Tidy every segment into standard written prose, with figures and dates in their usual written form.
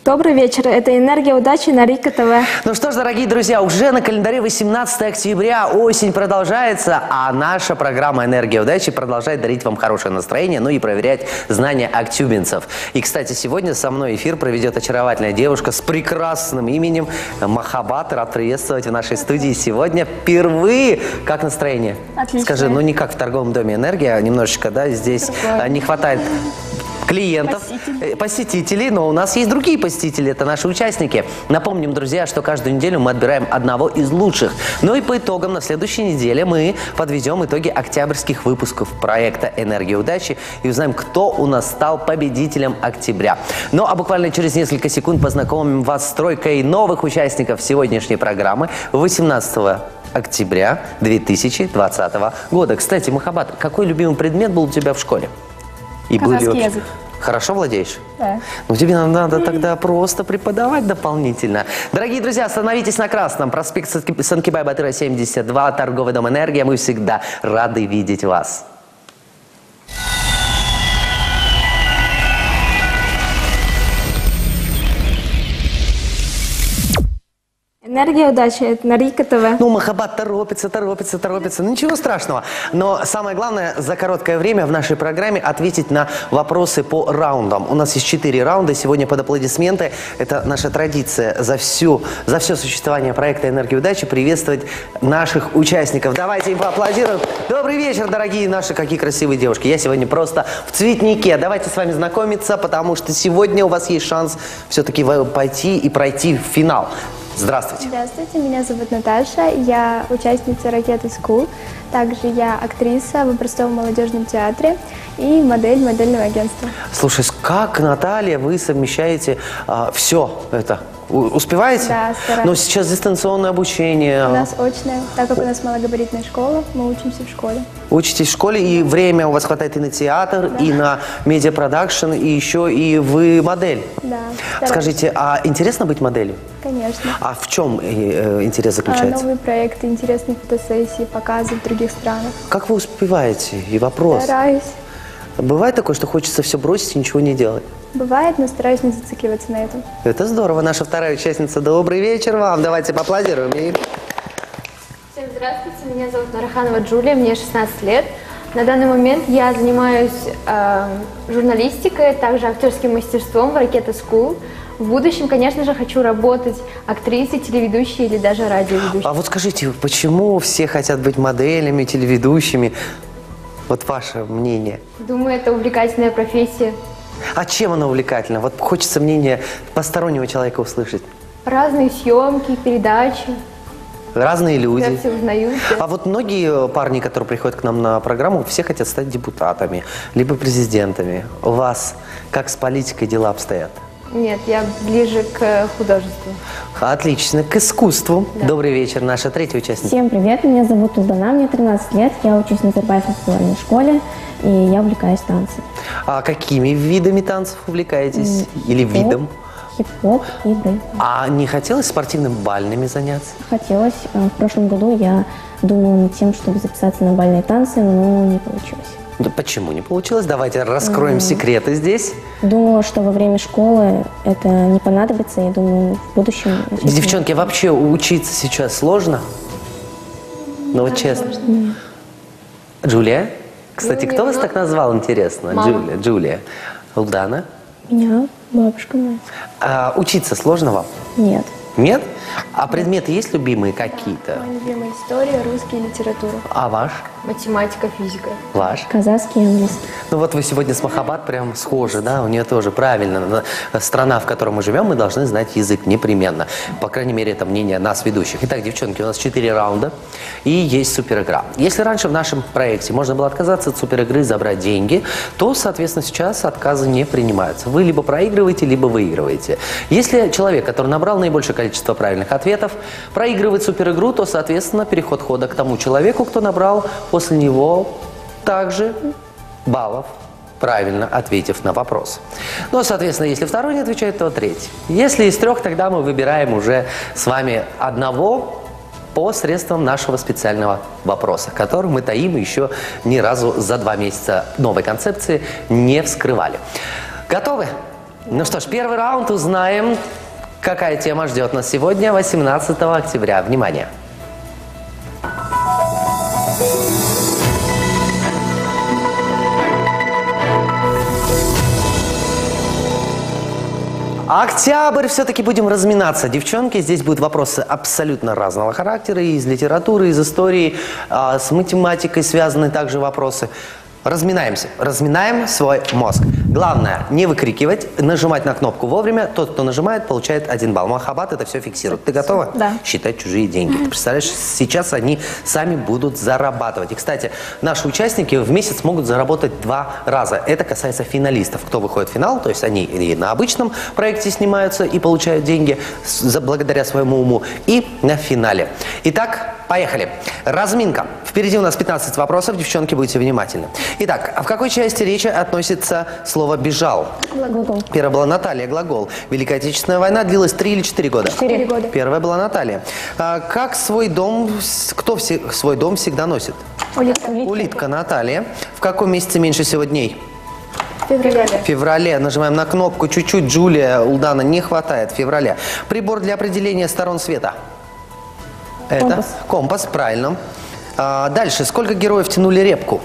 Добрый вечер. Это «Энергия удачи» на Рика ТВ. Ну что ж, дорогие друзья, уже на календаре 18 октября, осень продолжается, а наша программа «Энергия удачи» продолжает дарить вам хорошее настроение, ну и проверять знания актюбинцев. И, кстати, сегодня со мной эфир проведет очаровательная девушка с прекрасным именем Махаббат. Рад приветствовать в нашей студии сегодня впервые. Как настроение? Отлично. Скажи, ну не как в торговом доме «Энергия», немножечко, да, здесь не хватает клиентов, посетителей, но у нас есть другие посетители, это наши участники. Напомним, друзья, что каждую неделю мы отбираем одного из лучших. Ну и по итогам на следующей неделе мы подведем итоги октябрьских выпусков проекта «Энергия удачи» и узнаем, кто у нас стал победителем октября. Ну а буквально через несколько секунд познакомим вас с тройкой новых участников сегодняшней программы 18 октября 2020 года. Кстати, Махаббат, какой любимый предмет был у тебя в школе? И Казахский язык. Хорошо владеешь? Да. Ну, тебе надо тогда просто преподавать дополнительно. Дорогие друзья, остановитесь на красном. Проспект Санкибай-Батыра, 72, торговый дом «Энергия». Мы всегда рады видеть вас. «Энергия удачи» это на Рика ТВ. Ну, Махаббат торопится. Ну, ничего страшного. Но самое главное, за короткое время в нашей программе ответить на вопросы по раундам. У нас есть 4 раунда. Сегодня под аплодисменты. Это наша традиция за все существование проекта «Энергия удачи» приветствовать наших участников. Давайте им поаплодируем. Добрый вечер, дорогие наши, какие красивые девушки. Я сегодня просто в цветнике. Давайте с вами знакомиться, потому что сегодня у вас есть шанс все-таки пойти и пройти в финал. Здравствуйте. Здравствуйте, меня зовут Наташа, я участница «Ракеты School», также я актриса в образцовом молодежном театре и модель модельного агентства. Слушай, как, Наталья, вы совмещаете все это? Успеваете? Да, стараюсь. Но сейчас дистанционное обучение. У нас очное, так как у нас малогабаритная школа, мы учимся в школе. Учитесь в школе, и время у вас хватает и на театр, Да. и на медиапродакшн, и еще и вы модель. Да, стараюсь. Скажите, а интересно быть моделью? Конечно. А в чем интерес заключается? Новые проекты, интересные фотосессии, показы в других странах. Как вы успеваете? И вопрос. Стараюсь. Бывает такое, что хочется все бросить и ничего не делать? Бывает, но стараюсь не зацикливаться на этом. Это здорово. Наша вторая участница. Добрый вечер вам. Давайте поаплодируем ей. Всем здравствуйте, меня зовут Нараханова Джулия, мне 16 лет. На данный момент я занимаюсь журналистикой, также актерским мастерством в «Ракеты School». В будущем, конечно же, хочу работать актрисой, телеведущей или даже радиоведущей. А вот скажите, почему все хотят быть моделями, телеведущими? Вот ваше мнение. Думаю, это увлекательная профессия. А чем она увлекательна? Вот хочется мнение постороннего человека услышать. Разные съемки, передачи, Разные люди. когда все узнают. А вот многие парни, которые приходят к нам на программу, все хотят стать депутатами, либо президентами. У вас как с политикой дела обстоят? Нет, я ближе к художеству. Отлично. К искусству. Да. Добрый вечер, наша третья участница. Всем привет, меня зовут Узбана, мне 13 лет, я учусь в Назарбаевской танцевальной школе, и я увлекаюсь танцем. А какими видами танцев увлекаетесь? Или видом? Хип-хоп и брейк. А не хотелось спортивно-бальными заняться? Хотелось, в прошлом году я думала над тем, чтобы записаться на бальные танцы, но не получилось. Да почему не получилось? Давайте раскроем секреты здесь. Думала, что во время школы это не понадобится, и думаю, в будущем... Девчонки, вообще учиться сейчас сложно? Ну вот честно. Джулия? Кстати, кто вас так назвал, интересно? Мама. Джулия. Улдана? Меня бабушка моя. А учиться сложно вам? Нет. Нет? А предметы есть любимые какие-то? Моя любимая история, русский и литература. А ваш? Математика, физика. Ваш? Казахский и английский. Ну вот вы сегодня с Махаббат прям схожи, да? У нее тоже правильно. Страна, в которой мы живем, мы должны знать язык непременно. По крайней мере, это мнение нас, ведущих. Итак, девчонки, у нас 4 раунда и есть суперигра. Если раньше в нашем проекте можно было отказаться от суперигры, забрать деньги, то, соответственно, сейчас отказы не принимаются. Вы либо проигрываете, либо выигрываете. Если человек, который набрал наибольшее количество правильных ответов, проигрывает суперигру, то, соответственно, переход хода к тому человеку, кто набрал после него также баллов, правильно ответив на вопрос. Ну, соответственно, если второй не отвечает, то третий. Если из 3, тогда мы выбираем уже с вами одного по средствам нашего специального вопроса, который мы таим еще ни разу за 2 месяца новой концепции не вскрывали. Готовы? Ну что ж, первый раунд узнаем, какая тема ждет нас сегодня, 18 октября. Внимание! Октябрь, все-таки будем разминаться. Девчонки, здесь будут вопросы абсолютно разного характера, и из литературы, из истории, с математикой связаны также вопросы. Разминаемся, разминаем свой мозг. Главное, не выкрикивать, нажимать на кнопку вовремя. Тот, кто нажимает, получает 1 балл. Махаббат это все фиксирует. Ты готова? Да. Считать чужие деньги. Ты представляешь, сейчас они сами будут зарабатывать. И, кстати, наши участники в месяц могут заработать 2 раза. Это касается финалистов. Кто выходит в финал, то есть они и на обычном проекте снимаются и получают деньги благодаря своему уму, и на финале. Итак, поехали. Разминка. Впереди у нас 15 вопросов. Девчонки, будьте внимательны. Итак, а в какой части речи относится слово «бежал»? Глагол. Первая была Наталья, глагол. Великая Отечественная война длилась 3 или 4 года? 4 года. Первая была Наталья. Как свой дом, кто свой дом всегда носит? Улитка. Улитка Наталья. В каком месяце меньше всего дней? Феврале. В феврале. Нажимаем на кнопку чуть-чуть. Джулия, Улдана, не хватает. В феврале. Прибор для определения сторон света? Это? Компас. Компас, правильно. Дальше. Сколько героев тянули репку?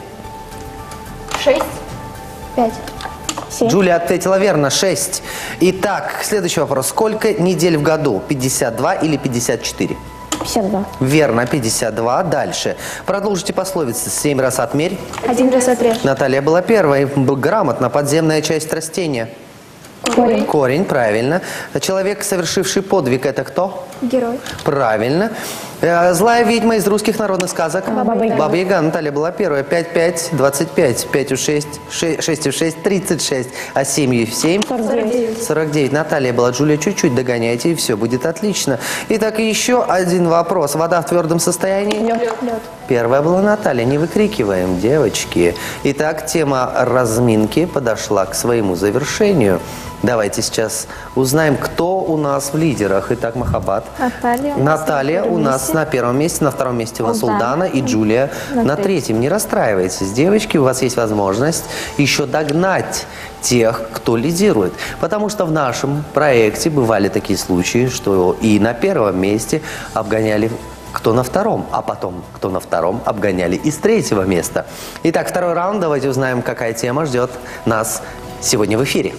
6. 5. 7. Джулия ответила верно, 6. Итак, следующий вопрос. Сколько недель в году? 52 или 54? 52. Верно, 52. Дальше. Продолжите пословицы. 7 раз отмерь. 1 раз отрежь. Наталья была первой. Грамотно. Подземная часть растения. Корень. Корень, правильно. Человек, совершивший подвиг, это кто? Герой. Правильно. Злая ведьма из русских народных сказок. Баба-Яга. Баба-Яга. Наталья была первая. 5, 5, 25. 5 у 6, 6 у 6, 36. А 7 и 7? 49. 49. Наталья была. Джулия, чуть-чуть догоняйте, и все будет отлично. Итак, еще один вопрос. Вода в твердом состоянии? Лед. Первая была Наталья. Не выкрикиваем, девочки. Итак, тема разминки подошла к своему завершению. Давайте сейчас узнаем, кто у нас в лидерах. Итак, Махаббат. Наталья У нас на первом месте, на втором месте у нас Улдана. Улдана и Джулия на третьем. Не расстраивайтесь, девочки, у вас есть возможность еще догнать тех, кто лидирует. Потому что в нашем проекте бывали такие случаи, что и на первом месте обгоняли кто на втором, а потом кто на втором обгоняли из третьего места. Итак, второй раунд. Давайте узнаем, какая тема ждет нас сегодня в эфире.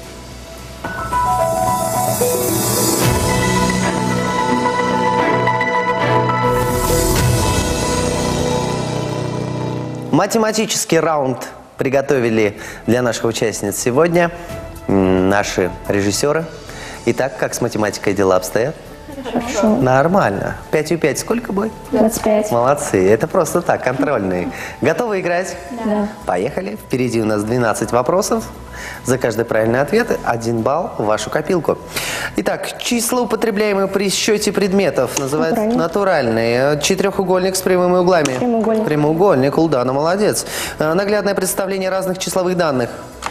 Математический раунд приготовили для наших участниц сегодня наши режиссеры. Итак, как с математикой дела обстоят? Хорошо. Нормально. 5 у 5 сколько будет? 25. Молодцы. Это просто так, контрольные. Готовы играть? Да. Поехали. Впереди у нас 12 вопросов. За каждый правильный ответ 1 балл в вашу копилку. Итак, числа, употребляемые при счете предметов, называются натуральные. Четырехугольник с прямыми углами. Прямоугольник. Прямоугольник. Улдана, молодец. Наглядное представление разных числовых данных.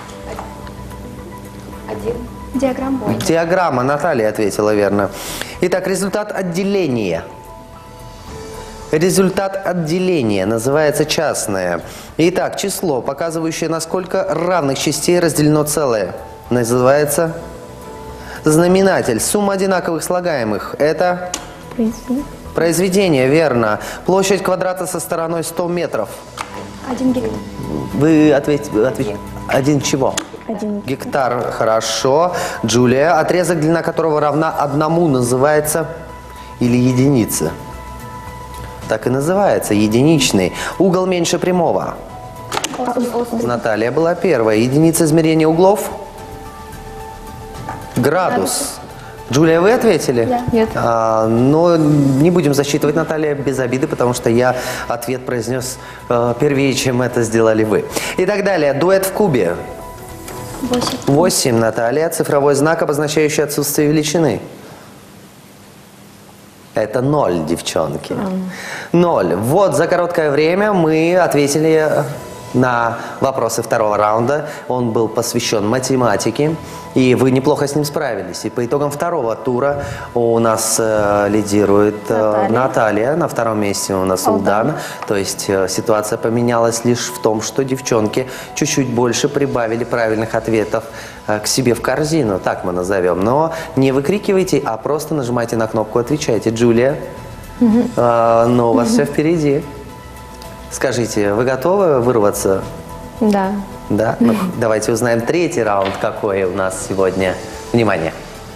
1. Диаграмма. Диаграмма. Наталья ответила верно. Итак, результат отделения. Результат отделения называется частное. Итак, число, показывающее, на сколько равных частей разделено целое, называется знаменатель. Сумма одинаковых слагаемых – это произведение, верно. Площадь квадрата со стороной 100 метров. 1 гектар. Вы ответите. 1 чего? 1. Гектар, хорошо. Джулия, отрезок, длина которого равна 1 называется или единица? Так и называется, единичный. Угол меньше прямого. Наталья была первая. Единица измерения углов? Градус. Джулия, вы ответили? Да. Нет. Но не будем засчитывать, Наталья, без обиды, потому что я ответ произнес первее, чем это сделали вы. И так далее. Дуэт в кубе. 8. 8, Наталья. Цифровой знак, обозначающий отсутствие величины. Это 0, девчонки. 0. Вот, за короткое время мы ответили на вопросы второго раунда. Он был посвящен математике, и вы неплохо с ним справились. И по итогам второго тура у нас лидирует Наталья, на втором месте у нас Улдана. То есть ситуация поменялась лишь в том, что девчонки чуть-чуть больше прибавили правильных ответов к себе в корзину, так мы назовем. Но не выкрикивайте, а просто нажимайте на кнопку, отвечайте. Джулия, но у вас все впереди. Скажите, вы готовы вырваться? Да. Да? Ну, давайте узнаем третий раунд, какой у нас сегодня. Внимание.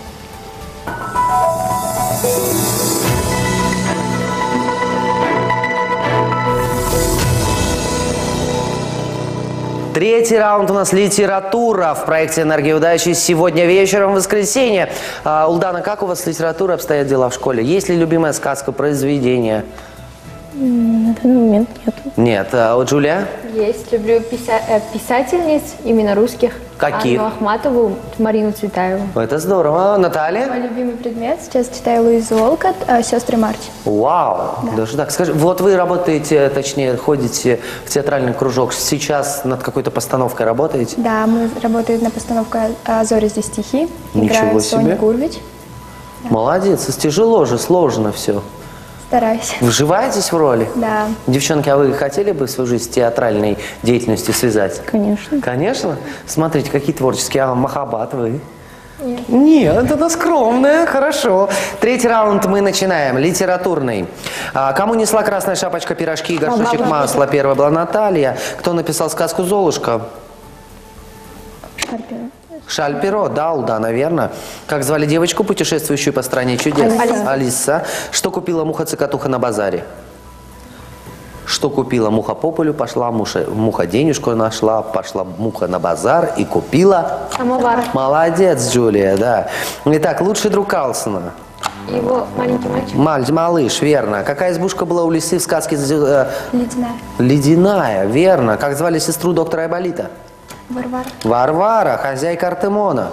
Третий раунд у нас литература в проекте «Энергия удачи». Сегодня вечером, в воскресенье. Улдана, как у вас с литературой обстоят дела в школе? Есть ли любимая сказка, произведение? На данный момент нет. Нет. А вот Джулия? Есть. Люблю писательниц, именно русских. Каких? Анну Ахматову, Марину Цветаеву. Это здорово. Наталья? Мой любимый предмет. Сейчас читаю Луизу Олкот, «Сестры Марч». Вау! Даже так. Скажи, вот вы работаете, точнее, ходите в театральный кружок. Сейчас над какой-то постановкой работаете? Да, мы работаем на постановке «Зори здесь стихи». Ничего Играет себе. Соня Гурвич. Молодец. Тяжело же, сложно все. Стараюсь. Вживаетесь в роли? Да. Девчонки, а вы хотели бы свою жизнь с театральной деятельностью связать? Конечно. Конечно. Смотрите, какие творческие. А Махаббат вы? Нет, это скромная, хорошо. Третий раунд мы начинаем. Литературный. Кому несла красная шапочка, пирожки и горшочек масла? Первая была Наталья. Кто написал сказку «Золушка»? Шарпера. Шаль-Перо, да, Улда, наверное. Как звали девочку, путешествующую по стране чудес? Алиса. Что купила муха-цикатуха на базаре? Что купила муха по полю, пошла муха денежку нашла, пошла муха на базар и купила... Самовар. Молодец, Джулия, да. Итак, лучший друг Карлсона. Его маленький мальчик. Малыш, верно. Какая избушка была у лисы в сказке Ледяная. «Ледяная», верно. Как звали сестру доктора Айболита? Варвара. Варвара, хозяйка Артемона.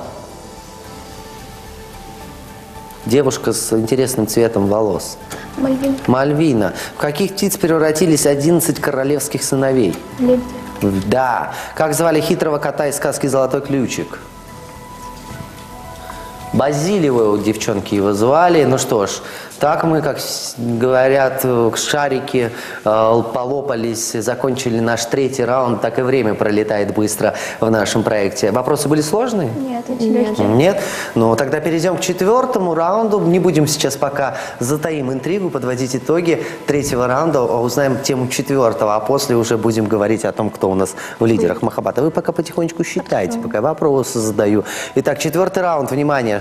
Девушка с интересным цветом волос. Мальвин. Мальвина. В каких птиц превратились 11 королевских сыновей? Лебедь. Да. Как звали хитрого кота из сказки «Золотой ключик»? Базилио, девчонки его звали. Ну что ж, так мы, как говорят, шарики полопались, закончили наш третий раунд, так и время пролетает быстро в нашем проекте. Вопросы были сложные? Нет, очень легкий. Нет? Ну, тогда перейдем к четвертому раунду. Не будем сейчас пока затаим интригу, подводить итоги третьего раунда, узнаем тему четвертого, а после уже будем говорить о том, кто у нас в лидерах Махаббата. Вы пока потихонечку считайте, пока я вопросы задаю. Итак, четвертый раунд, внимание.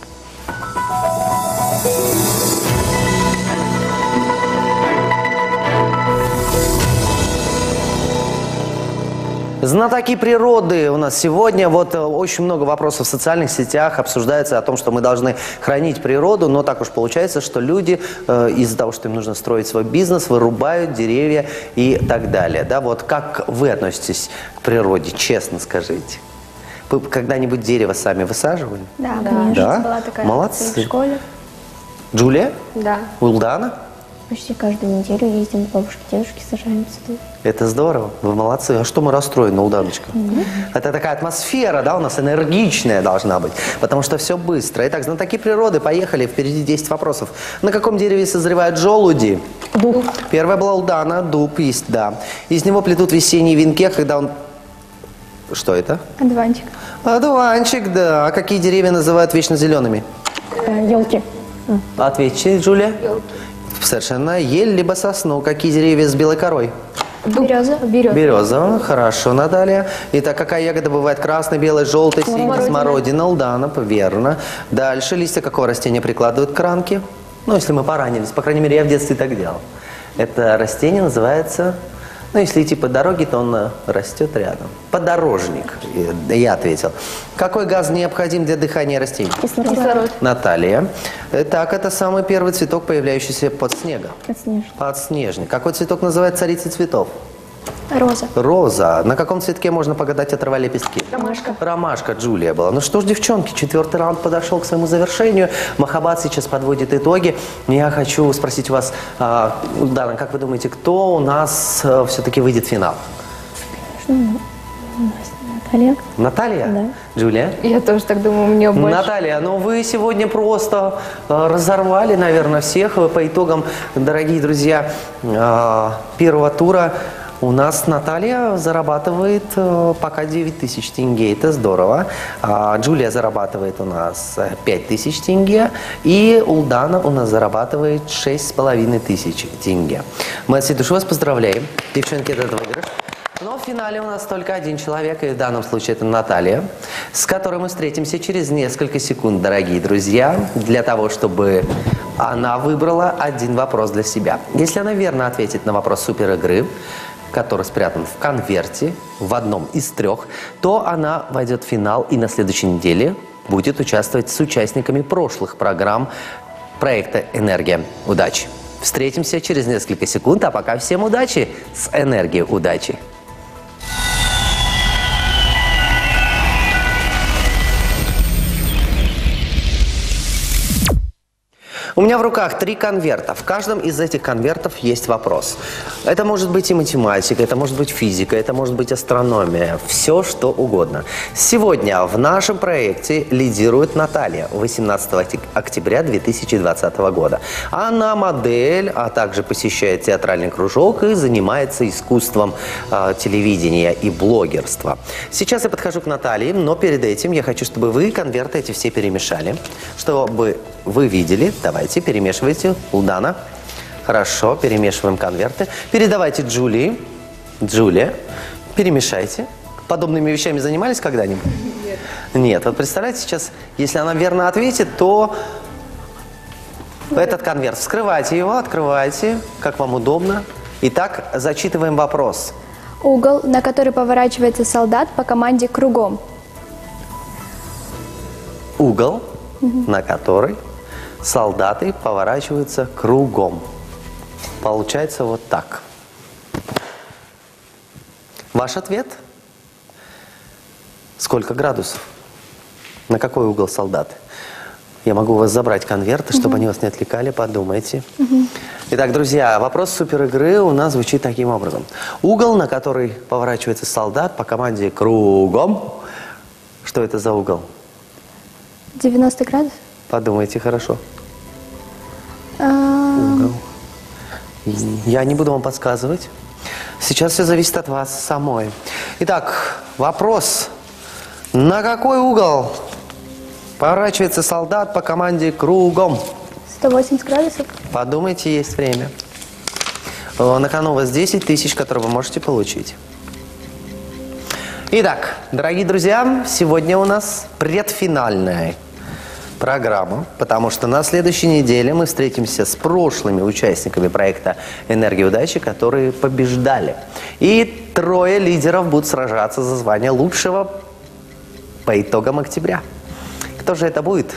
Знатоки природы у нас сегодня. Вот очень много вопросов в социальных сетях обсуждается о том, что мы должны хранить природу, но так уж получается, что люди из-за того, что им нужно строить свой бизнес, вырубают деревья и так далее. Да, вот как вы относитесь к природе, честно скажите? Вы когда-нибудь дерево сами высаживали? Да, Да. конечно. Да? Была такая Молодцы. акция в школе. Джулия? Да. Улдана? Почти каждую неделю ездим к бабушке, дедушке, сажаем цветы. Это здорово, вы молодцы. А что мы расстроены, Улданочка? Это такая атмосфера, да, у нас энергичная должна быть, потому что все быстро. Итак, знатоки природы, поехали, впереди 10 вопросов. На каком дереве созревают желуди? Дуб. Первая была Улдана, дуб есть, да. Из него плетут весенние венки, когда он... Что это? Одуванчик. Одуванчик, да. А какие деревья называют вечно зелеными? Елки. Ответьте, Джулия. Совершенно. Ель либо сосну. Какие деревья с белой корой? Береза. Береза. Хорошо, Наталья. Итак, какая ягода бывает красной, белой, желтой, синей? Смородина. Улдана, верно. Дальше. Листья какого растения прикладывают к ранке? Ну, если мы поранились. По крайней мере, я в детстве так делал. Это растение называется... Ну, если идти по дороге, то он растет рядом. Подорожник, я ответил. Какой газ необходим для дыхания растений? Кислород. Наталья. Так, это самый первый цветок, появляющийся под снегом. Подснежник. Подснежник. Какой цветок называют царицей цветов? Роза. Роза. На каком цветке можно погадать, отрывая лепестки? Ромашка. Ромашка, Джулия была. Ну что ж, девчонки, четвертый раунд подошел к своему завершению. Махаббат сейчас подводит итоги. Я хочу спросить вас, Дана, как вы думаете, кто у нас все-таки выйдет в финал? Наталья. Наталья? Да. Джулия? Я тоже так думаю, у нее больше. Наталья, ну вы сегодня просто разорвали, наверное, всех. По итогам, дорогие друзья, первого тура у нас Наталья зарабатывает пока 9000 тенге. Это здорово. Джулия зарабатывает у нас 5000 тенге. И Улдана у нас зарабатывает 6500 тенге. Мы от всей души вас поздравляем. Девчонки, это выигрыш. Но в финале у нас только один человек, и в данном случае это Наталья, с которой мы встретимся через несколько секунд, дорогие друзья, для того, чтобы она выбрала один вопрос для себя. Если она верно ответит на вопрос суперигры, который спрятан в конверте, в одном из 3, то она войдет в финал и на следующей неделе будет участвовать с участниками прошлых программ проекта «Энергия удачи». Встретимся через несколько секунд, а пока всем удачи с «Энергией удачи». У меня в руках 3 конверта. В каждом из этих конвертов есть вопрос. Это может быть и математика, это может быть физика, это может быть астрономия. Все, что угодно. Сегодня в нашем проекте лидирует Наталья 18 октября 2020 года. Она модель, а также посещает театральный кружок и занимается искусством телевидения и блогерства. Сейчас я подхожу к Наталье, но перед этим я хочу, чтобы вы конверты эти все перемешали, чтобы вы видели. Давайте, перемешивайте. Улдана. Хорошо, перемешиваем конверты. Передавайте Джулии. Джулия, перемешайте. Подобными вещами занимались когда-нибудь? Нет. Нет. Вот представляете, сейчас, если она верно ответит, то этот конверт. Вскрывайте его, открывайте, как вам удобно. Итак, зачитываем вопрос. Угол, на который поворачивается солдат по команде кругом. Угол, на который солдаты поворачиваются кругом. Получается вот так. Ваш ответ? Сколько градусов? На какой угол солдаты? Я могу у вас забрать конверты, чтобы они вас не отвлекали, подумайте. Итак, друзья, вопрос суперигры у нас звучит таким образом. Угол, на который поворачивается солдат по команде кругом. Что это за угол? 90 градусов? Подумайте хорошо. Угол. Я не буду вам подсказывать. Сейчас все зависит от вас самой. Итак, вопрос. На какой угол поворачивается солдат по команде кругом? 180 градусов? Подумайте, есть время. На кону у вас 10 тысяч, которые вы можете получить. Итак, дорогие друзья, сегодня у нас предфинальная программа, потому что на следующей неделе мы встретимся с прошлыми участниками проекта «Энергия удачи», которые побеждали. И 3 лидеров будут сражаться за звание лучшего по итогам октября. Кто же это будет?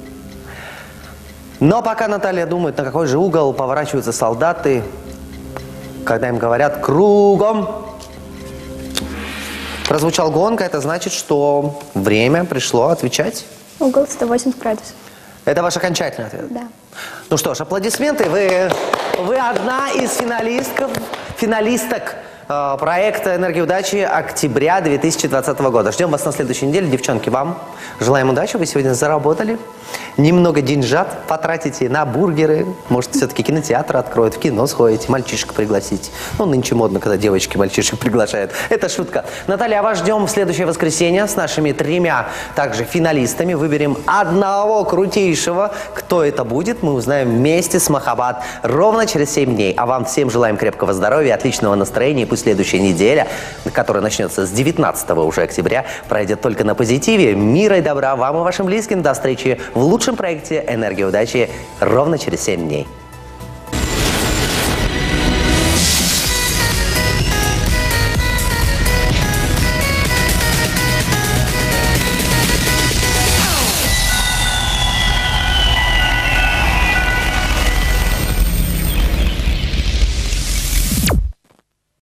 Но пока Наталья думает, на какой же угол поворачиваются солдаты, когда им говорят «кругом», прозвучал гонг, это значит, что время пришло отвечать. Угол 180 градусов. Это ваш окончательный ответ? Да. Ну что ж, аплодисменты. Вы одна из финалисток проекта «Энергия удачи» октября 2020 года. Ждем вас на следующей неделе. Девчонки, вам желаем удачи. Вы сегодня заработали. Немного деньжат потратите на бургеры. Может, все-таки кинотеатр откроют, в кино сходите, мальчишек пригласите. Ну, нынче модно, когда девочки мальчишек приглашают. Это шутка. Наталья, а вас ждем в следующее воскресенье с нашими 3 также финалистами. Выберем одного крутейшего. Кто это будет, мы узнаем вместе с Махаббат ровно через 7 дней. А вам всем желаем крепкого здоровья, отличного настроения. И пусть следующая неделя, которая начнется с 19 уже октября, пройдет только на позитиве. Мира и добра вам и вашим близким. До встречи в лучшем проекте «Энергия удачи» ровно через 7 дней.